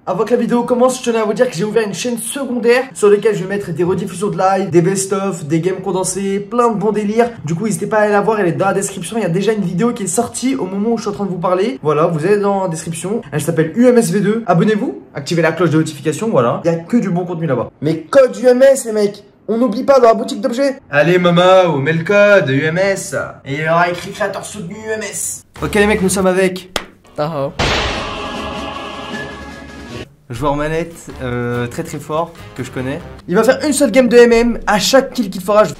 Avant que la vidéo commence, je tenais à vous dire que j'ai ouvert une chaîne secondaire sur laquelle je vais mettre des rediffusions de live, des best-of, des games condensés, plein de bons délires. Du coup, n'hésitez pas à aller la voir, elle est dans la description. Il y a déjà une vidéo qui est sortie au moment où je suis en train de vous parler. Voilà, vous allez dans la description. Elle s'appelle UMSV2. Abonnez-vous, activez la cloche de notification, voilà. Il y a que du bon contenu là-bas. Mais code UMS, les mecs, on n'oublie pas dans la boutique d'objets. Allez, Momo, mets le code UMS. Et il y aura écrit créateur soutenu UMS. Ok, les mecs, nous sommes avec Taho. joueur manette très très fort que je connais. Il va faire une seule game de MM à chaque kill qu'il fera.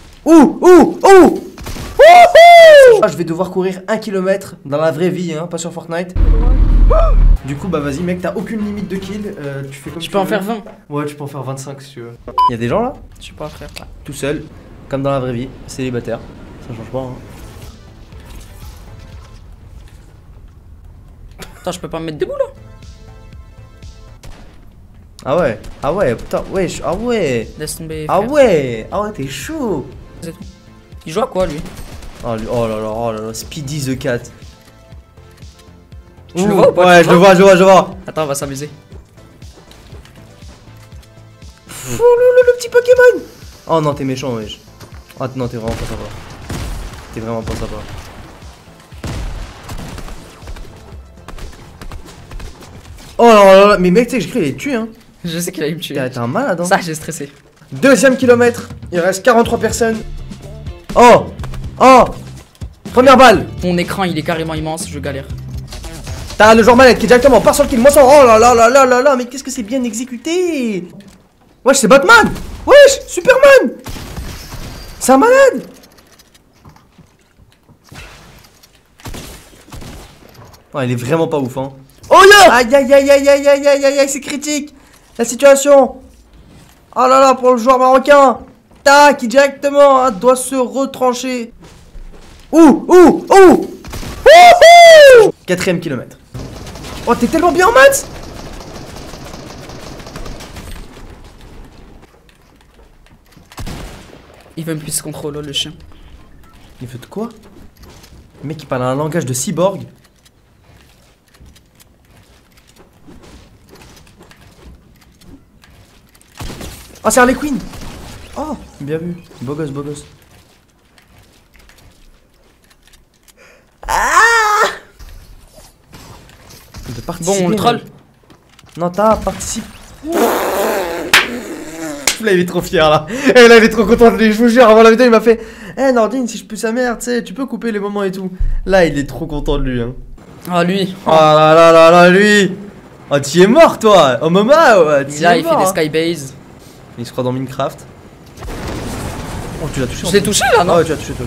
Je vais devoir courir 1 km dans la vraie vie, hein, pas sur Fortnite. Du coup, bah vas-y, mec, t'as aucune limite de kill. Tu fais comme Tu peux en faire 20. Ouais, tu peux en faire 25 si tu veux. Il y a des gens là? Je sais pas, frère. Tout seul, comme dans la vraie vie, célibataire. Ça change pas, hein. Attends, je peux pas me mettre debout là? Ah ouais, putain, wesh, ah ouais. Laisse tomber. Ah frère. ouais, t'es chaud. C'est tout. Il joue à quoi lui? Oh là là, Speedy the Cat. Tu le vois ou pas? Ouais, je le vois. Attends, on va s'amuser. Le petit Pokémon. Oh non, t'es méchant, wesh. Oh non, t'es vraiment pas sympa. T'es vraiment pas sympa. Oh là là, mais mec, tu sais que j'ai cru qu'il allait te tuer, hein. Je sais qu'il allait me tuer. T'es un malade, hein. Ça, j'ai stressé. Deuxième kilomètre, il reste 43 personnes. Oh. Première balle. Mon écran, il est carrément immense, je galère. T'as le joueur manette qui directement part sur le kill. Moi, ça. Oh là là, mais qu'est-ce que c'est bien exécuté. Wesh, c'est Batman. Wesh, Superman. C'est un malade. Oh, il est vraiment pas ouf, hein. Oh yeah. Aïe, c'est critique. La situation. Oh là là, pour le joueur marocain. Tac, qui directement doit se retrancher. Quatrième kilomètre. Oh, t'es tellement bien en maths. Il veut me plus contrôle, le chien. Il veut de quoi? Le mec, il parle un langage de cyborg. Oh, c'est Harley Quinn. Oh, bien vu. Beau gosse. De participer, Bon, on le troll. Non, t'as participé. Là, il est trop fier là. Et là, il est trop content de lui. Je vous jure, avant la vidéo, il m'a fait Nordine, si je pue sa mère, tu sais, tu peux couper les moments et tout. Là, il est trop content de lui, hein. Ah, lui. Oh là, lui. Oh, tu es mort, toi. Oh, maman, ouais, tu Là, es il mort, fait des hein. skybase. Il se croit dans Minecraft. Oh, tu l'as touché. Je l'ai touché là, non? Ah ouais, tu l'as touché, toi.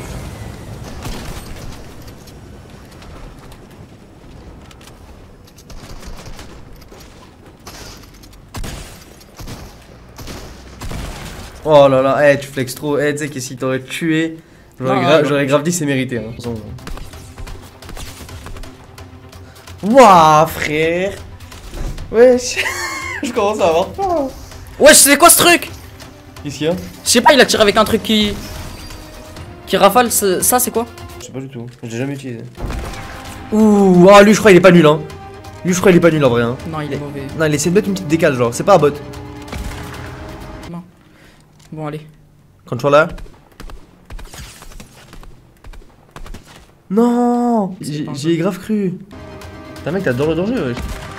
Oh là là, tu flexes trop. Tu sais que si t'aurais tué, j'aurais grave dit c'est mérité, hein. Wouah, frère. Wesh. Je commence à avoir peur. Wesh, c'est quoi ce truc? Qu'est-ce qu'il y a? Je sais pas, il a tiré avec un truc qui rafale. Ça, c'est quoi? Je sais pas du tout. Je l'ai jamais utilisé. Ouh, lui, je crois il est pas nul, hein. Lui, je crois il est pas nul en vrai, hein. Non, il est mauvais. Non, il essaie de mettre une petite décale, genre. C'est pas un bot. Non. Bon, allez. Controller. Non, j'y ai grave cru. Putain, mec, t'adores le danger, wesh.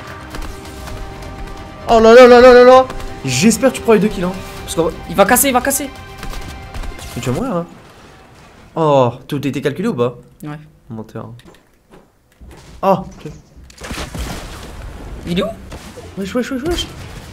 Oh là là. J'espère que tu prends les 2 kills, hein. Parce qu'en vrai... Il va casser. Mais tu vas mourir, hein. Oh, tout a été calculé ou pas? Ouais. Menteur. Oh, ok. Il est où? Wesh.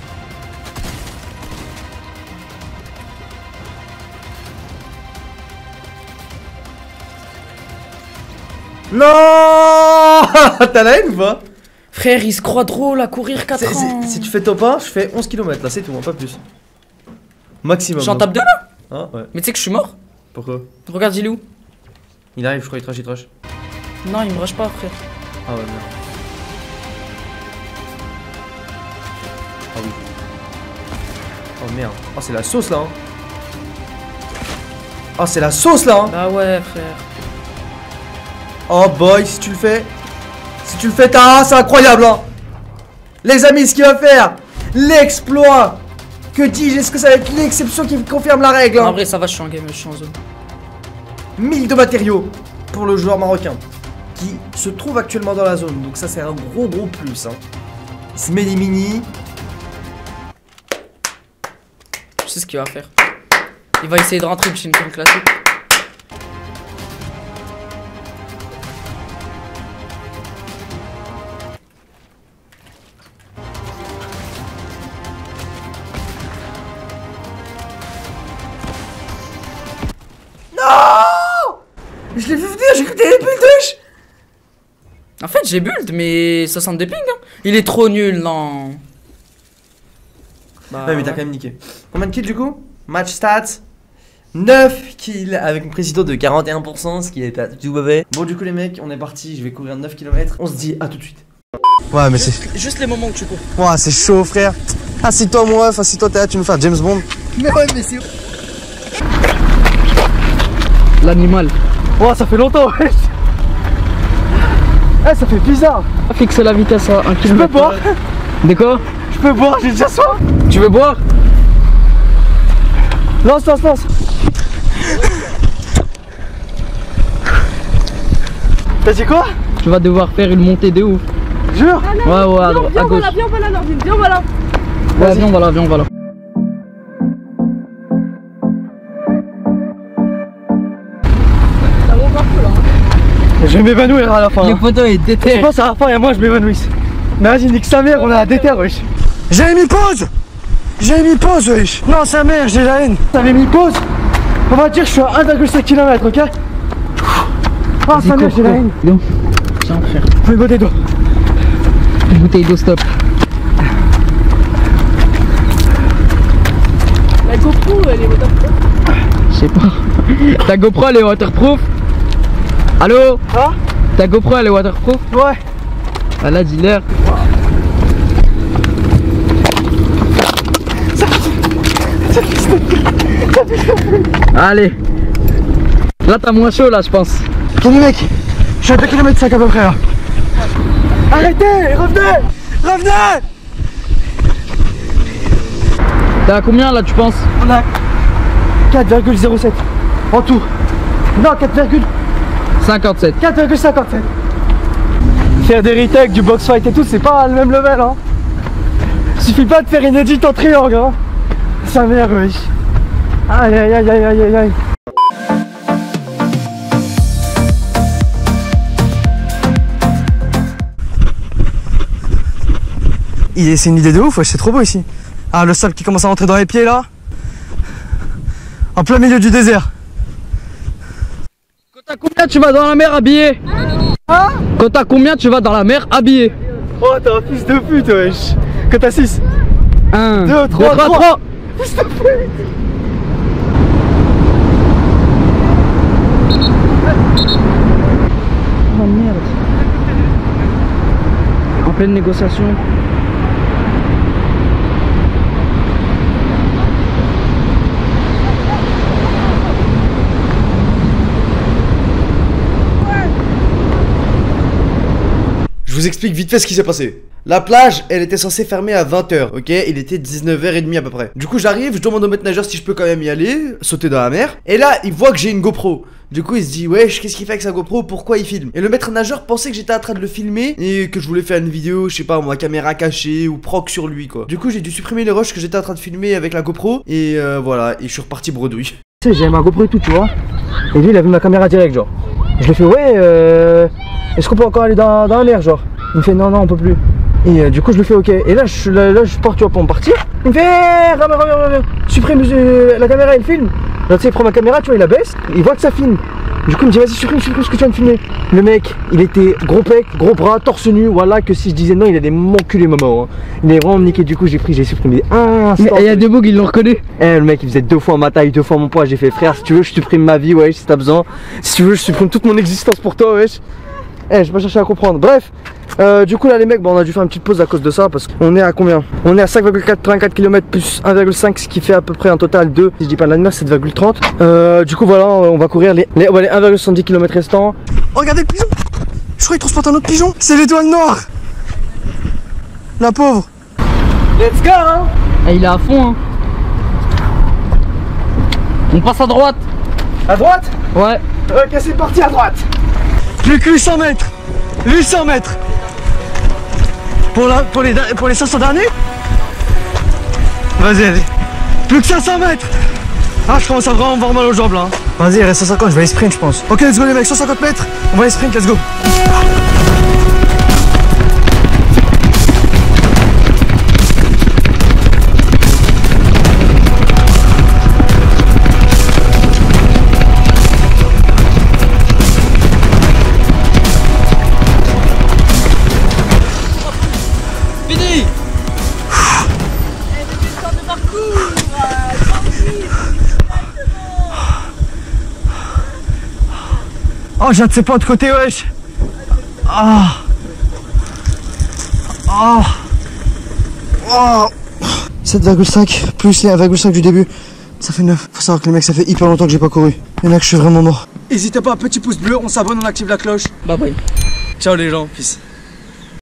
Non. T'as la haine ou pas? Frère, il se croit drôle à courir 4 ans. Si tu fais top 1, je fais 11 km là, c'est tout, hein, pas plus. Maximum. J'en tape 2 là? Ah ouais. Mais tu sais que je suis mort? Pourquoi? Regarde, il est où? Il arrive, je crois, il trash. Non, il me rush pas, frère. Ah ouais, merde. Ah oui. Oh merde. Oh, c'est la sauce là, hein. Oh, c'est la sauce là, hein. Bah ouais, frère. Oh boy, si tu le fais. Si tu le fais, c'est incroyable, hein. Les amis, ce qu'il va faire, l'exploit. Que dis-je, est-ce que ça va être l'exception qui confirme la règle hein? En vrai, ça va, je suis en game, je suis en zone. 1000 de matériaux pour le joueur marocain qui se trouve actuellement dans la zone. Donc ça c'est un gros plus hein. Il se met des mini. Je sais ce qu'il va faire. Il va essayer de rentrer une chaîne comme classique. Non! Je l'ai vu venir, j'ai cru que t'avais build. En fait, j'ai build, mais 60 de ping. Hein. Il est trop nul, non. Bah, ouais, mais t'as quand même niqué. Combien de kills du coup? Match stats 9 kills avec une précision de 41%, ce qui est pas tout mauvais. Bon, du coup, les mecs, on est parti. Je vais courir 9 km. On se dit à tout de suite. Ouais, mais c'est. Juste les moments où tu cours. Ouais, c'est chaud, frère. Assis-toi, mon ref, assis-toi, t'es là, tu nous fais James Bond. Mais ouais, mais c'est. L'animal. Oh, ça fait longtemps, wesh. Eh, ça fait bizarre. Fixer la vitesse à 1 km. Je peux boire. De quoi? Je peux boire, j'ai déjà soif. Tu veux boire? Lance. T'as dit quoi? Tu vas devoir faire une montée de ouf. Jure? Ouais, à gauche. Viens, on va là, Nordine, viens, on va là. Ouais, viens, on va là. Je vais m'évanouir à la fin. Le poteau est déter. Je pense à la fin et moi je m'évanouisse. Mais vas-y, nique sa mère, on a la déter, wesh. J'avais mis pause, wesh. Non, sa mère, j'ai la haine. T'avais mis pause. On va dire que je suis à 1,5 km, ok? Ah, sa mère, j'ai la haine. Viens, frère. Faut une bouteille d'eau. Une bouteille d'eau, stop. La GoPro, elle est waterproof. Je sais pas. Ta GoPro, elle est waterproof? Allô? Hein? Ta GoPro, elle est waterproof? Ouais. Ah là, dis-leur. Allez. Là, t'as moins chaud, là, je pense. Ok, les mecs, je suis à 2 km 5 à peu près là. Arrêtez, revenez. T'as à combien, là, tu penses? On a 4,07 en tout. Non, 57. 4,57. Faire des retakes, du box fight et tout, c'est pas le même level hein. Suffit pas de faire une edit en triangle hein. Sa mère, wesh. Aïe. C'est une idée de ouf, wesh, c'est trop beau ici. Ah, le sable qui commence à rentrer dans les pieds là. En plein milieu du désert. Quand t'as combien tu vas dans la mer habillé? Hein? Quand t'as combien tu vas dans la mer habillé? Oh, t'es un fils de pute, wesh. Quand t'as 6. 1, 2, 3. Fils de pute. Oh merde. En pleine négociation. Je vous explique vite fait ce qui s'est passé. La plage, elle était censée fermer à 20h, ok? Il était 19h30 à peu près. Du coup, j'arrive, je demande au maître nageur si je peux quand même y aller, sauter dans la mer. Et là, il voit que j'ai une GoPro. Du coup, il se dit, wesh, qu'est-ce qu'il fait avec sa GoPro? Pourquoi il filme? Et le maître nageur pensait que j'étais en train de le filmer et que je voulais faire une vidéo, je sais pas, moi, caméra cachée ou proc sur lui, quoi. Du coup, j'ai dû supprimer les rushs que j'étais en train de filmer avec la GoPro. Et voilà, et je suis reparti bredouille. Tu sais, j'ai ma GoPro et tout, tu vois. Et lui, il a vu ma caméra direct, genre. Je lui ai fait, ouais, est-ce qu'on peut encore aller dans la mer, genre? Il me fait, non, on peut plus. Et du coup, je lui fais, ok. Et là, je pars, tu vois, pour me partir. Il me fait, reviens. Supprime la caméra, il filme. Là, tu sais, il prend ma caméra, tu vois, il la baisse. Il voit que ça filme. Du coup, il me dit, vas-y, supprime ce que tu viens de filmer. Le mec, il était gros pec, gros bras, torse nu. Voilà, que si je disais non, il allait m'enculer, maman. Hein. Il est vraiment niqué. Du coup, j'ai supprimé un instant. Il y a deux bugs, ils l'ont reconnu. Eh, le mec, il faisait 2 fois ma taille, 2 fois mon poids. J'ai fait, frère, si tu veux, je supprime ma vie, wesh, si t'as besoin. Si tu veux, je supprime toute mon existence pour toi, wesh. Eh, je vais pas chercher à comprendre. Bref, du coup là les mecs, bon, on a dû faire une petite pause à cause de ça. Parce qu'on est à combien? On est à 5,84 km plus 1,5, ce qui fait à peu près un total de, si je dis pas de la mer, 7,30. Du coup voilà, on va courir les 1,70 km restants. Oh, regardez le pigeon. Je crois qu'il transporte un autre pigeon. C'est l'étoile noire. La pauvre. Let's go hein. Eh, il est à fond hein. On passe à droite. À droite? Ouais. Ok, c'est parti à droite. Plus que 800 mètres. 800 mètres. Pour les 500 derniers. Vas-y, allez. Plus que 500 mètres. Ah, je commence à vraiment avoir mal aux jambes là. Vas-y, il reste 150, je vais aller sprint, je pense. Ok, let's go les mecs, 150 mètres. On va aller sprint, let's go. Fini. Oh, je ne sais pas de côté, wesh. Ah. Oh. Oh. 7,5 plus les 1,5 du début, ça fait 9. Faut savoir que les mecs, ça fait hyper longtemps que j'ai pas couru. Il y en a que je suis vraiment mort. N'hésitez pas, petit pouce bleu, on s'abonne, on active la cloche. Bye bye. Ciao les gens, peace.